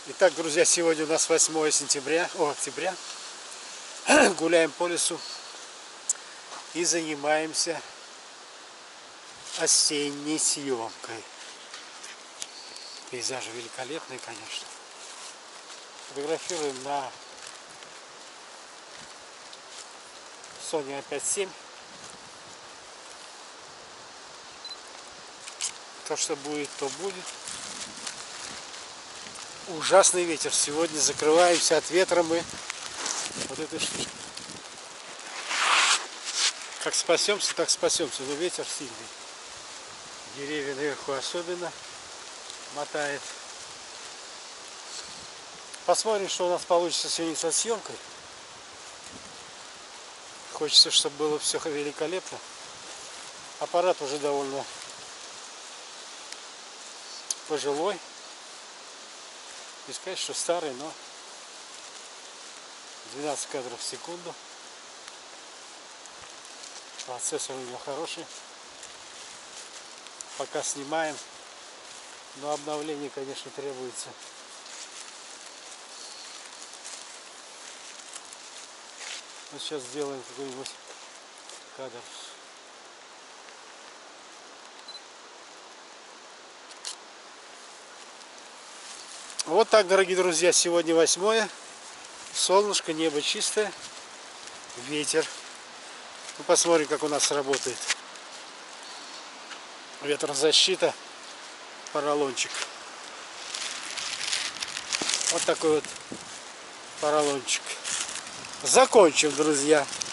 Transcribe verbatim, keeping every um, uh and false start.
Итак, друзья, сегодня у нас восьмое сентября, о, октября. Гуляем по лесу и занимаемся осенней съемкой. Пейзажи великолепные, конечно. Фотографируем на Sony а пять семь. То, что будет, то будет. Ужасный ветер. Сегодня закрываемся от ветра мы вот этой штучкой. Как спасемся, так спасемся. Но ветер сильный. Деревья наверху особенно мотает. Посмотрим, что у нас получится сегодня со съемкой. Хочется, чтобы было все великолепно. Аппарат уже довольно пожилой. Не сказать, что старый, но двенадцать кадров в секунду. Процессор у него хороший. Пока снимаем, но обновление, конечно, требуется. Вот сейчас сделаем какой-нибудь кадр. Вот так, дорогие друзья, сегодня восьмое. Солнышко, небо чистое, ветер. Ну, посмотрим, как у нас работает ветрозащита, поролончик. Вот такой вот поролончик. Закончим, друзья.